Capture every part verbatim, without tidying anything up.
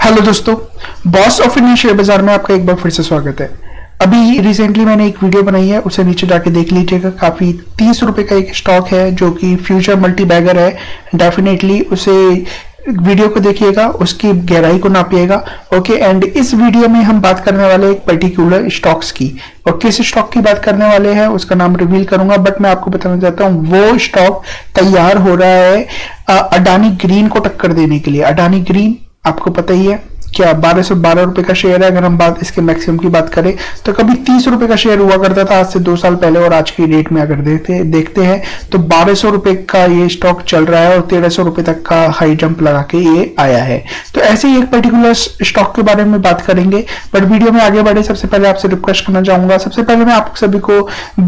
Hello दोस्तों, boss of Indian share bazaar में आपका एक बार फिर से स्वागत है। अभी रिसेंटली मैंने एक वीडियो बनाई है, उसे नीचे जाके देख लीजिएगा। काफी तीस रुपए का एक स्टॉक है जो कि फ्यूचर मल्टी बैगर है। डेफिनेटली उसे वीडियो को देखिएगा, उसकी गहराई को नापिएगा। ओके, एंड इस वीडियो में हम बात करने वाले एक पर्टिकुलर स्टॉक्स की, और किस स्टॉक की बात करने वाले हैं उसका नाम रिवील करूंगा, बट मैं आपको बताना चाहता हूं वो स्टॉक तैयार हो रहा है अडानी ग्रीन को टक्कर देने के लिए। अडानी ग्रीन आपको पता ही है क्या, बारह सौ बारह रुपए का शेयर है। अगर हम बात इसके मैक्सिमम की बात करें तो कभी तीस रुपए का शेयर हुआ करता था आज से दो साल पहले, और आज की डेट में अगर देखते देखते हैं तो बारह सौ रुपए का ये स्टॉक चल रहा है और तेरह सौ रुपए तक का हाई जंप लगा के ये आया है। तो ऐसे ही एक पर्टिकुलर स्टॉक के बारे में बात करेंगे, बट वीडियो में आगे बढ़े सबसे पहले आपसे रिक्वेस्ट करना चाहूंगा। सबसे पहले मैं आप सभी को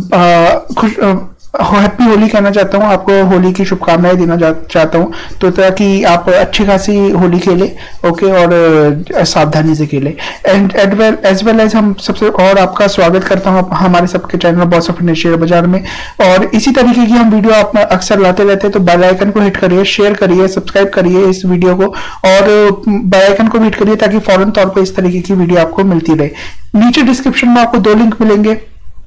आ, खुश आ, हैप्पी होली कहना चाहता हूँ, आपको होली की शुभकामनाएं देना चाहता हूँ, तो ताकि आप अच्छी खासी होली खेले। ओके, और सावधानी से खेले। And as well as well as हम सबसे और आपका स्वागत करता हूँ हमारे सबके channel boss of Indian share bazaar में। और इसी तरीके की हम वीडियो आप अक्सर लाते रहते हैं, तो बेल आइकन को हिट करिए, शेयर करिए, सब्सक्राइब करिए इस वीडियो को, और बेल आइकन को भी हिट करिए ताकि फौरन तौर पर इस तरीके की वीडियो आपको मिलती रहे। नीचे डिस्क्रिप्शन में आपको दो लिंक मिलेंगे।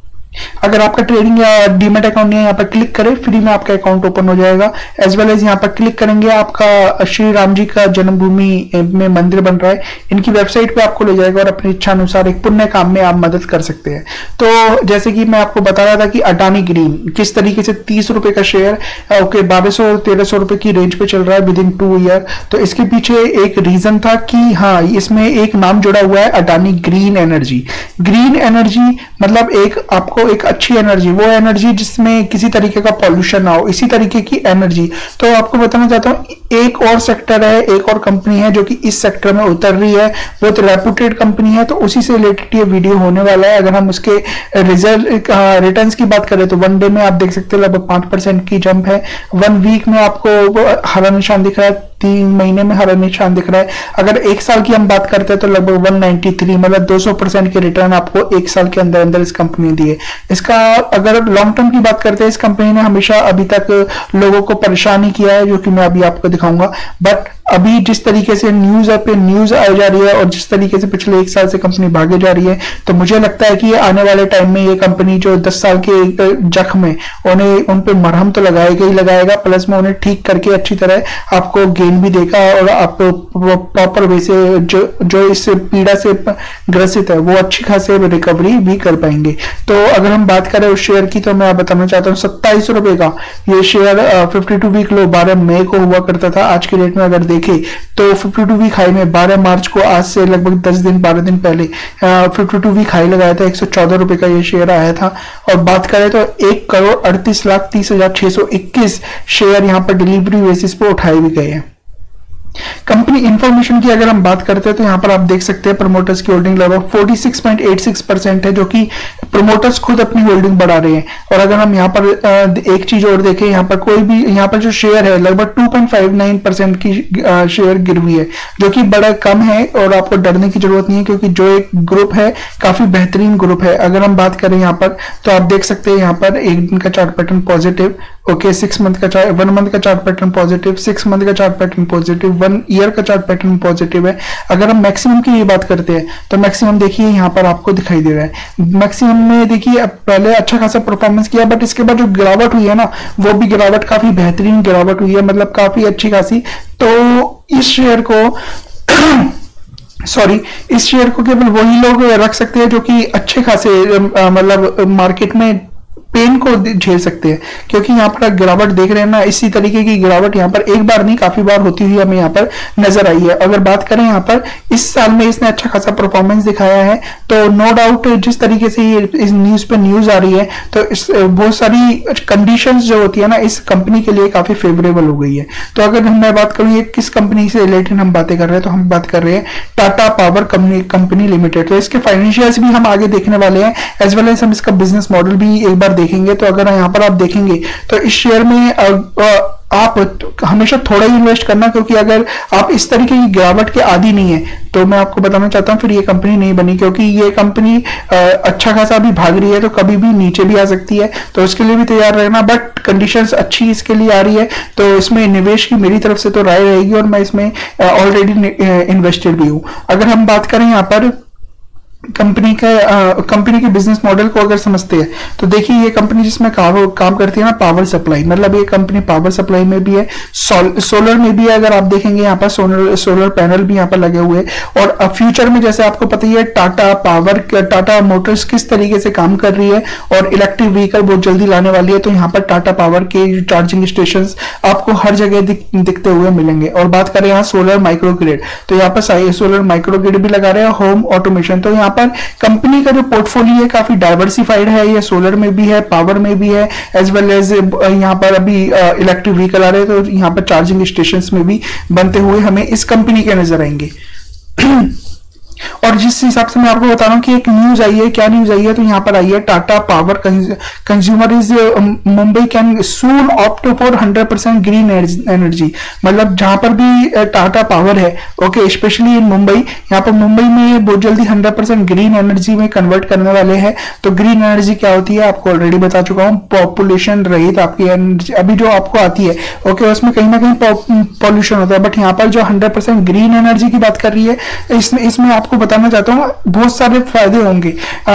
अगर आपका ट्रेडिंग या डीमेट अकाउंट नहीं है, यहाँ पर क्लिक करें, फ्री में आपका अकाउंट ओपन हो जाएगा। एज वेल एज यहाँ पर क्लिक करेंगे, आपका श्री राम जी का जन्मभूमि में मंदिर बन रहा है, इनकी वेबसाइट पे आपको ले जाएगा और अपनी इच्छा अनुसार एक पुण्य काम में आप मदद कर सकते हैं। तो जैसे कि मैं आपको बता रहा था कि अडानी ग्रीन किस तरीके से तीस रुपए का शेयर ओके बारह सौ तेरह सौ रुपए की रेंज पे चल रहा है विद इन टू ईयर। तो इसके पीछे एक रीजन था कि हाँ, इसमें एक नाम जुड़ा हुआ है Adani green energy. Green energy मतलब एक आपको एक अच्छी एनर्जी, वो एनर्जी जिसमें किसी तरीके का पॉल्यूशन ना हो, इसी तरीके की एनर्जी। तो आपको बताना चाहता हूं एक और सेक्टर है, एक और कंपनी है जो कि इस सेक्टर में उतर रही है, वो तो रेपुटेड कंपनी है, तो उसी से रिलेटेड ये वीडियो होने वाला है। अगर हम उसके रिजल्ट रिटर्न्स की बात करें तो वन डे में आप देख सकते हैं लगभग पांच परसेंट की जंप है। वन वीक में आपको हरा निशान दिख रहा है, तीन महीने में हरा निशान दिख रहा है। अगर एक साल की हम बात करते हैं तो लगभग एक सौ तिरानवे मतलब दो सौ परसेंट के रिटर्न आपको एक साल के अंदर अंदर इस कंपनी ने दिए। इसका अगर लॉन्ग टर्म की बात करते हैं, इस कंपनी ने हमेशा अभी तक लोगों को परेशान ही किया है, जो कि मैं अभी आपको दिखाऊंगा। बट अभी जिस तरीके से न्यूज पे न्यूज आ जा रही है और जिस तरीके से पिछले एक साल से कंपनी भागे जा रही है, तो मुझे लगता है कि आने वाले टाइम में ये कंपनी जो दस साल के जख्म है उन्हें उन पे मरहम तो लगाएगा ही लगाएगा, प्लस में उन्हें ठीक करके अच्छी तरह आपको गेन भी देगा और आपको प्रॉपर वे से जो जो इस पीड़ा से ग्रसित है वो अच्छी खासी रिकवरी भी कर पाएंगे। तो अगर हम बात करें उस शेयर की, तो मैं बताना चाहता हूँ सत्ताईस रुपए का ये share fifty two week low बारह मई को हुआ करता था। आज की डेट में अगर देखें तो फिफ्टी टू वीक हाई में बारह मार्च को, आज से लगभग दस दिन बारह दिन पहले फिफ्टी टू वीक हाई लगाया था, एक सौ चौदह रुपए का ये शेयर आया था। और बात करें तो एक करोड़ अड़तीस लाख तीस हजार छह सौ इक्कीस शेयर यहाँ पर डिलीवरी बेसिस पे उठाए भी गए हैं। कंपनी इंफॉर्मेशन की अगर हम बात करते हैं तो यहाँ पर आप देख सकते हैं प्रमोटर्स की होल्डिंग लगभग छियालीस पॉइंट आठ छह परसेंट है, जो कि प्रमोटर्स खुद अपनी होल्डिंग बढ़ा रहे हैं। और अगर हम यहाँ पर एक चीज और देखें, यहाँ पर कोई भी यहाँ पर जो शेयर है लगभग दो पॉइंट पाँच नौ परसेंट की शेयर गिर हुई है, जो कि बड़ा कम है और आपको डरने की जरूरत नहीं है, क्योंकि जो एक ग्रुप है काफी बेहतरीन ग्रुप है। अगर हम बात करें यहाँ पर तो आप देख सकते हैं यहाँ पर एक दिन का chart pattern positive, okay six month का चार्ट वन मंथ का chart pattern positive, six month का chart pattern positive, one year का चार्ट पैटर्न पॉजिटिव है। अगर हम मैक्सिमम की ये बात करते हैं तो मैक्सिमम देखिए यहाँ पर आपको दिखाई दे रहा है। मैक्सिमम में देखिए पहले अच्छा खासा परफॉर्मेंस किया, बट इसके बाद जो गिरावट हुई है ना, वो भी गिरावट काफी बेहतरीन गिरावट हुई है, मतलब काफी अच्छी खासी। तो इस शेयर को सॉरी इस शेयर को केवल वही लोग रख सकते हैं जो कि अच्छे खासे मतलब मार्केट में पेन को झेल सकते हैं, क्योंकि यहाँ पर गिरावट देख रहे हैं ना, इसी तरीके की गिरावट यहाँ पर एक बार नहीं काफी बार होती हुई हमें यहाँ पर नजर आई है। अगर बात करें यहाँ पर इस साल में इसने अच्छा खासा परफॉर्मेंस दिखाया है, तो नो डाउट जिस तरीके से ये इस न्यूज पे न्यूज आ रही है, तो इस बहुत सारी कंडीशंस जो होती है ना इस कंपनी के लिए काफी फेवरेबल हो गई है। तो अगर मैं बात करूँ ये किस कंपनी से रिलेटेड हम बातें कर रहे हैं, तो हम बात कर रहे हैं टाटा पावर कंपनी लिमिटेड। तो इसके फाइनेंशियल्स भी हम आगे देखने वाले हैं, एज वेल एज हम इसका बिजनेस मॉडल भी एक बार देखेंगे। तो अगर यहाँ पर आप देखेंगे तो इस शेयर में आप हमेशा थोड़ा ही इन्वेस्ट करना, क्योंकि अगर आप इस तरीके की गिरावट के आदी नहीं है तो मैं आपको बताना चाहता हूँ फिर ये कंपनी नहीं बनी, क्योंकि ये कंपनी अच्छा खासा अभी भाग रही है तो कभी भी नीचे भी आ सकती है, तो उसके लिए भी तैयार रहना। बट कंडीशंस अच्छी इसके लिए आ रही है तो इसमें निवेश की मेरी तरफ से तो राय रहेगी और मैं इसमें ऑलरेडी इन्वेस्टेड भी हूँ। अगर हम बात करें यहाँ पर कंपनी का कंपनी के बिजनेस मॉडल को अगर समझते हैं तो देखिए ये कंपनी जिसमें काम काम करती है ना पावर सप्लाई, मतलब ये कंपनी पावर सप्लाई में भी है, सोल, सोलर में भी है। अगर आप देखेंगे यहाँ पर सोलर सोलर पैनल भी यहाँ पर लगे हुए हैं। और फ्यूचर में जैसे आपको पता ही है टाटा पावर टाटा मोटर्स किस तरीके से काम कर रही है और इलेक्ट्रिक व्हीकल बहुत जल्दी लाने वाली है, तो यहाँ पर टाटा पावर के चार्जिंग स्टेशन आपको हर जगह दिख, दिखते हुए मिलेंगे। और बात करें यहाँ सोलर माइक्रो ग्रिड, तो यहाँ पर सोलर माइक्रो ग्रिड भी लगा रहे हैं, होम ऑटोमेशन। तो यहाँ पर कंपनी का जो पोर्टफोलियो है काफी डाइवर्सिफाइड है, ये सोलर में भी है, पावर में भी है, एज वेल एज यहाँ पर अभी इलेक्ट्रिक व्हीकल आ रहे हैं तो यहाँ पर चार्जिंग स्टेशंस में भी बनते हुए हमें इस कंपनी के नजर आएंगे। और जिस हिसाब से मैं आपको बता रहा हूँ कि एक न्यूज आई है, क्या न्यूज आई है, तो यहाँ पर आई है Tata power consumer is Mumbai can soon opt for hundred percent green energy. मतलब जहां पर भी टाटा पावर है, ओके, स्पेशली इन मुंबई, यहाँ पर मुंबई में बहुत जल्दी हंड्रेड परसेंट ग्रीन एनर्जी में कन्वर्ट करने वाले हैं। तो ग्रीन एनर्जी क्या होती है आपको ऑलरेडी बता चुका हूँ, पॉपुलेशन रहित आपकी एनर्जी अभी जो आपको आती है, ओके, उसमें कहीं ना कहीं पॉल्यूशन होता है। बट यहाँ पर जो हंड्रेड परसेंट ग्रीन एनर्जी की बात कर रही है, इसमें इसमें आपको बताना चाहता हूँ बहुत सारे फायदे होंगे।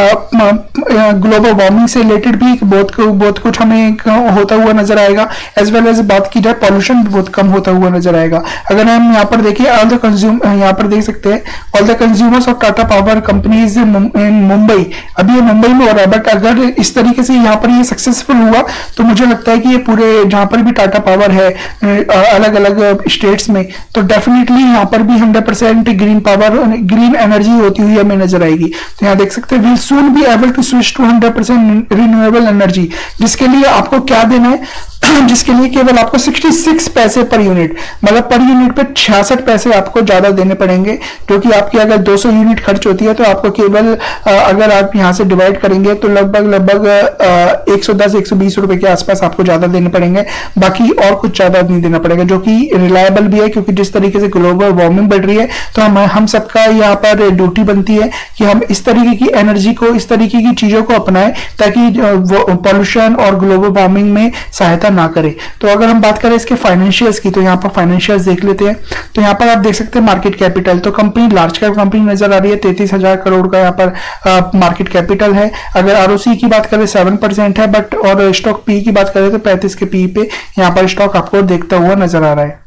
ग्लोबल वार्मिंग से रिलेटेड भी बहुत बहुत कुछ हमें होता हुआ नजर आएगा, एज वेल एज बात की जाए पॉल्यूशन भी बहुत कम होता हुआ नजर आएगा। अगर हम यहाँ पर देखिए ऑल द कंज्यूम यहाँ पर देख सकते हैं all the consumers of Tata power companies in Mumbai, अभी ये मुंबई में हो रहा है। बट अगर इस तरीके से यहाँ पर ये सक्सेसफुल हुआ तो मुझे लगता है कि ये पूरे जहां पर भी टाटा पावर है अलग अलग स्टेट्स में, तो डेफिनेटली यहाँ पर भी hundred percent green power green energy होती हुई हमें नजर आएगी। तो यहाँ देख सकते हैं will soon be able to switch to hundred percent renewable energy, जिसके लिए आपको क्या देना है, जिसके लिए केवल आपको छियासठ पैसे पर यूनिट, मतलब पर यूनिट पे छियासठ पैसे आपको ज्यादा देने पड़ेंगे, क्योंकि आपकी अगर दो सौ यूनिट खर्च होती है तो आपको केवल अगर आप यहां से डिवाइड करेंगे तो लगभग लगभग एक सौ दस एक सौ बीस रुपए के आसपास आपको ज्यादा देने पड़ेंगे, बाकी और कुछ ज्यादा नहीं देना पड़ेगा, जो कि रिलायबल भी है। क्योंकि जिस तरीके से ग्लोबल वार्मिंग बढ़ रही है तो हम हम सबका यहाँ पर ड्यूटी बनती है कि हम इस तरीके की एनर्जी को, इस तरीके की चीजों को अपनाएं ताकि पॉल्यूशन और ग्लोबल वार्मिंग में सहायता ना करे। तो अगर हम बात करें इसके फाइनेंशियल्स की, तो यहाँ पर फाइनेंशियल्स देख लेते हैं। तो यहाँ पर आप देख सकते हैं मार्केट कैपिटल, तो कंपनी लार्ज कैप कंपनी नजर आ रही है, तैतीस हजार करोड़ का यहाँ पर मार्केट कैपिटल है। अगर आरओसी की बात करें सेवन परसेंट है, बट और स्टॉक पी की बात करें तो पैंतीस के पी पे यहाँ पर स्टॉक आपको देखता हुआ नजर आ रहा है।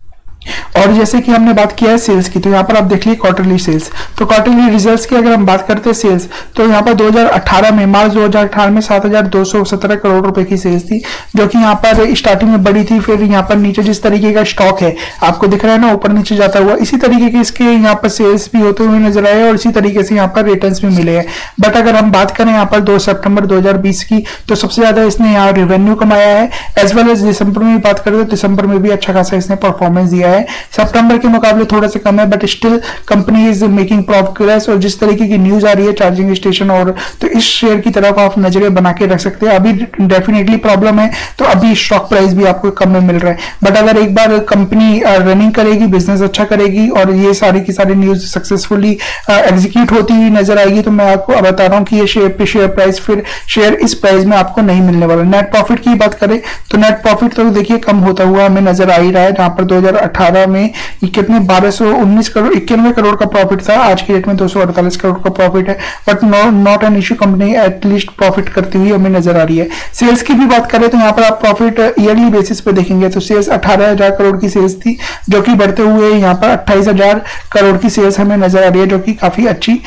और जैसे कि हमने बात किया है सेल्स की, तो यहाँ पर आप देख लीजिए क्वार्टरली सेल्स, तो क्वार्टरली रिजल्ट्स की अगर हम बात करते हैं सेल्स, तो यहाँ पर दो हज़ार अठारह में मार्च दो हज़ार अठारह में सात हजार दो सौ सत्रह करोड़ रुपए की सेल्स थी, जो कि यहाँ पर स्टार्टिंग में बड़ी थी। फिर यहाँ पर नीचे जिस तरीके का स्टॉक है आपको दिख रहा है ना ऊपर नीचे जाता हुआ, इसी तरीके के इसके यहाँ पर सेल्स भी होते हुए नजर आए और इसी तरीके से यहाँ पर रिटर्न्स भी मिले हैं। बट अगर हम बात करें यहाँ पर दो सितंबर दो हज़ार बीस की, तो सबसे ज्यादा इसने यहाँ रेवेन्यू कमाया है, एज वेल एज दिसंबर में बात करें तो दिसंबर में भी अच्छा खासा इसने परफॉर्मेंस दिया है। सितंबर के मुकाबले थोड़ा सा कम है, but still company is making progress. और जिस तरीके की न्यूज आ रही है चार्जिंग स्टेशन और, तो इस शेयर की तरफ आप नजरें बना के रख सकते हैं। अभी डेफिनेटली प्रॉब्लम है तो अभी स्टॉक प्राइस भी आपको कम में मिल रहा है, बट अगर एक बार कंपनी रनिंग करेगी, बिजनेस अच्छा करेगी और ये सारी की सारी न्यूज सक्सेसफुली एग्जीक्यूट होती हुई नजर आएगी, तो मैं आपको बता रहा हूं कि ये शेयर पे शेयर प्राइस फिर शेयर इस प्राइस में आपको नहीं मिलने वाला। नेट प्रॉफिट की बात करें तो नेट प्रॉफिट तो देखिए कम होता हुआ हमें नजर आ ही रहा है, जहां पर दो हज़ार अठारह में कितने बारह सौ उन्नीस करोड़ इक्यानवे करोड़ का प्रॉफिट था, आज की डेट में दो सौ अड़तालीस करोड़ का प्रॉफिट है। But not an issue, company at least profit करती हुई हमें नजर आ रही है। सेल्स की भी बात करें तो यहाँ पर आप प्रॉफिट ईयरली बेसिस पे देखेंगे तो सेल्स अठारह हजार करोड़ की सेल्स थी, जो कि बढ़ते हुए यहाँ पर अट्ठाईस हजार करोड़ की सेल्स हमें नजर आ रही है, जो कि काफी अच्छी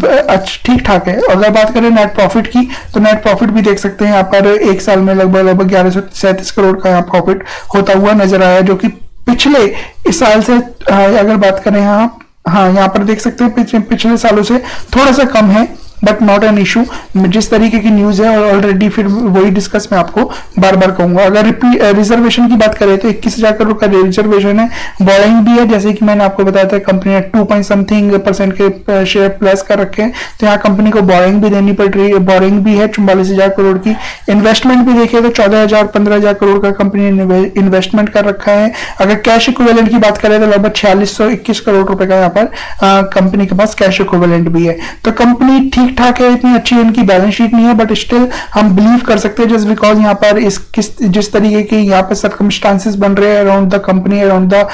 ठीक ठाक है। अगर बात करें नेट प्रॉफिट की, तो नेट प्रॉफिट भी देख सकते हैं यहाँ पर एक साल में लगभग लगभग ग्यारह सौ सैंतीस करोड़ का यहाँ प्रॉफिट होता हुआ नजर आया, जो कि पिछले इस साल से अगर बात करें, हाँ हाँ यहाँ पर देख सकते हैं पिछले सालों से थोड़ा सा कम है। But not an issue. जिस तरीके की न्यूज है ऑलरेडी फिर वही डिस्कस मैं आपको बार बार कहूंगा। अगर रिजर्वेशन की बात करें तो इक्कीस हजार करोड़ का रिजर्वेशन है, बोरिंग भी है, जैसे कि मैंने आपको बताया था कंपनी ने टू पॉइंट समथिंग परसेंट के शेयर प्लस कर रखे हैं, तो यहाँ कंपनी को बोरिंग भी देनी पड़ रही है, बोरिंग भी है चौवालीस हजार करोड़ की। इन्वेस्टमेंट भी देखिए तो चौदह हजार पंद्रह हजार करोड़ का कंपनी ने इन्वेस्टमेंट कर रखा है। अगर कैश इक्विवेलेंट की बात करें तो लगभग छियालीस सौ इक्कीस करोड़ रुपए का यहाँ पर कंपनी के पास कैश इक्विवेलेंट भी है। तो कंपनी ठीक ठाक है, इतनी अच्छी इनकी बैलेंस शीट नहीं है, बट स्टिल हम बिलीव कर सकते हैं जस्ट बिकॉज यहाँ पर इस किस जिस तरीके के यहाँ पर सर्कमस्टांसेस बन रहे हैं around the company, around the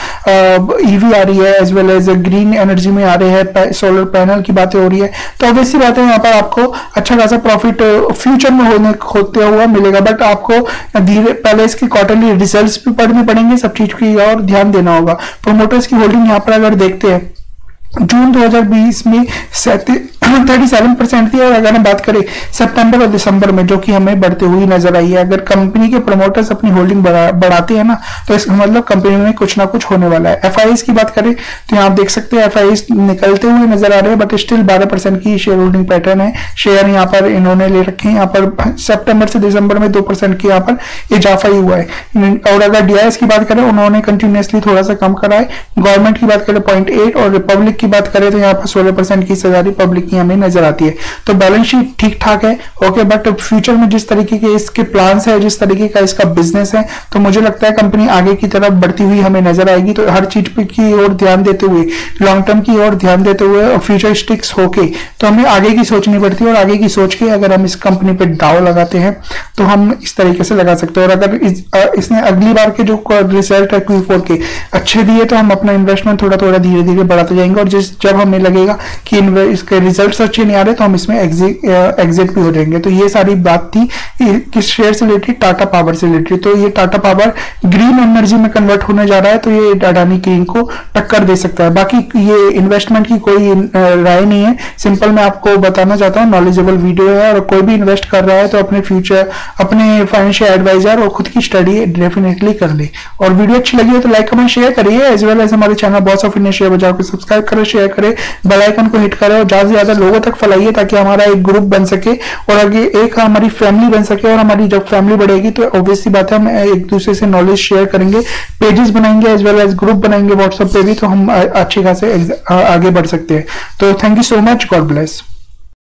EV आ रही है as well as green energy में आ रहे हैं, सोलर पैनल की बातें हो रही है, तो ऑब्वियसली बात है यहाँ पर आपको अच्छा खासा प्रॉफिट फ्यूचर में होने होते हुआ मिलेगा। बट आपको धीरे पहले इसकी क्वार्टरली रिजल्ट्स भी पढ़ने पड़ेंगे, सब चीज की और ध्यान देना होगा। प्रोमोटर्स की होल्डिंग यहाँ पर अगर देखते हैं जून दो हज़ार बीस में सैंतीस परसेंट थी, और अगर हम बात करें सितंबर और दिसंबर में जो कि हमें बढ़ते हुई नजर आई है। अगर कंपनी के प्रमोटर्स अपनी होल्डिंग बढ़ा, बढ़ाते हैं ना तो इसका मतलब कंपनी में कुछ ना कुछ होने वाला है। एफआईएस की बात करें तो यहाँ आप देख सकते हैं एफआईएस निकलते हुए नजर आ रहे हैं, बट स्टिल बारह परसेंट की शेयर होल्डिंग पैटर्न है। शेयर यहाँ पर इन्होंने ले रखे हैं, यहाँ पर सितंबर से दिसंबर में दो परसेंट की यहाँ पर इजाफा ही हुआ है। और अगर डीआईएस की बात करें उन्होंने कंटिन्यूसली थोड़ा सा कम करा है। गवर्नमेंट की बात करें पॉइंट एट, और रिपब्लिक की बात करें तो यहाँ पर सोलह परसेंट की सजारी पब्लिक की हमें नजर आती है। तो बैलेंस शीट ठीक ठाक है, ओके, बट फ्यूचर में जिस तरीके के इसके प्लान्स है, जिस तरीके का इसका बिजनेस है, तो मुझे लगता है कंपनी आगे की तरफ बढ़ती हुई हमें नजर आएगी। तो हर चीज पे की ओर ध्यान देते हुए, लॉन्ग टर्म की ओर ध्यान देते हुए और फ्यूचर स्टिक्स होके तो हमें आगे की सोचनी पड़ती है। और आगे की सोच के अगर हम इस कंपनी पे दाव लगाते हैं तो हम इस तरीके से लगा सकते हैं। और अगर इस, इसने अगली बार के जो रिजल्ट है क्यू फोर के अच्छे दिए तो हम अपना इन्वेस्टमेंट थोड़ा थोड़ा धीरे धीरे बढ़ाते जाएंगे, और जिस जब हमें लगेगा कि इसके रिजल्ट्स अच्छे नहीं आ रहे तो हम इसमें एग्जिट एग्जिट भी हो जाएंगे। तो ये सारी बात थी किस शेयर से रिलेटेड, टाटा पावर से रिलेटेड। तो ये टाटा पावर ग्रीन एनर्जी में कन्वर्ट होने जा रहा है, तो ये अडानी ग्रीन को टक्कर दे सकता है। बाकी ये इन्वेस्टमेंट की कोई राय नहीं है, सिंपल मैं आपको बताना चाहता हूँ, नॉलेजेबल वीडियो है। और कोई भी इन्वेस्ट कर रहा है तो अपने फ्यूचर, अपने फाइनेंशियल एडवाइजर और खुद की स्टडी डेफिनेटली कर ले। और वीडियो अच्छी लगी हो तो लाइक कमेंट शेयर करिए, एज वेल एज हमारे channel boss of India share bazaar को सब्सक्राइब करें, शेयर करें, बेल आइकन को हिट करें और ज्यादा से ज्यादा लोगों तक फैलाइए ताकि हमारा एक ग्रुप बन सके और आगे एक हमारी फैमिली बन सके। और हमारी जब फैमिली बढ़ेगी तो ऑब्वियसली बात है हम एक दूसरे से नॉलेज शेयर करेंगे, पेजेस बनाएंगे एज वेल एज ग्रुप बनाएंगे व्हाट्सएप पे भी, तो हम अच्छे खासे आगे बढ़ सकते हैं। तो thank you so much, God bless.